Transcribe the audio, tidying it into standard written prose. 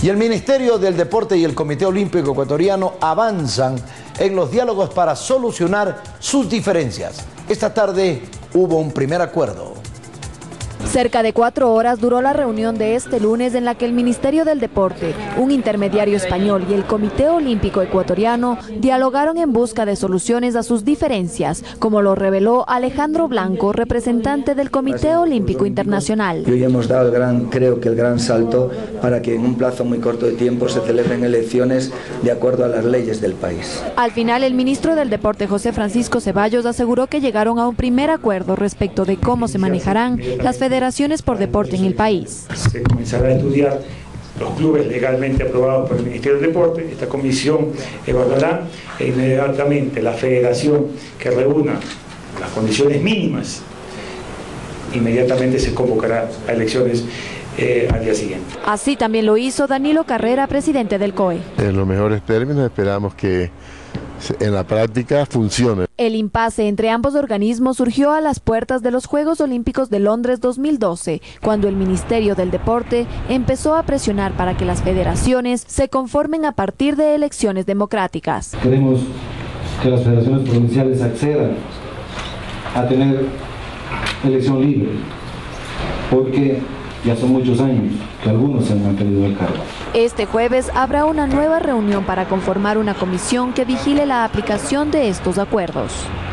Y el Ministerio del Deporte y el Comité Olímpico Ecuatoriano avanzan en los diálogos para solucionar sus diferencias. Esta tarde hubo un primer acuerdo. Cerca de 4 horas duró la reunión de este lunes en la que el Ministerio del Deporte, un intermediario español y el Comité Olímpico Ecuatoriano dialogaron en busca de soluciones a sus diferencias, como lo reveló Alejandro Blanco, representante del Comité Olímpico Internacional. Y hoy hemos dado creo que el gran salto para que en un plazo muy corto de tiempo se celebren elecciones de acuerdo a las leyes del país. Al final, el ministro del Deporte, José Francisco Ceballos, aseguró que llegaron a un primer acuerdo respecto de cómo se manejarán las federaciones por deporte en el país. Se comenzará a estudiar los clubes legalmente aprobados por el Ministerio del Deporte. Esta comisión evaluará inmediatamente la federación que reúna las condiciones mínimas. Inmediatamente se convocará a elecciones al día siguiente. Así también lo hizo Danilo Carrera, presidente del COE. En los mejores términos esperamos que en la práctica funcione. El impasse entre ambos organismos surgió a las puertas de los Juegos Olímpicos de Londres 2012, cuando el Ministerio del Deporte empezó a presionar para que las federaciones se conformen a partir de elecciones democráticas. Queremos que las federaciones provinciales accedan a tener elección libre, porque ya son muchos años que algunos se han mantenido al cargo. Este jueves habrá una nueva reunión para conformar una comisión que vigile la aplicación de estos acuerdos.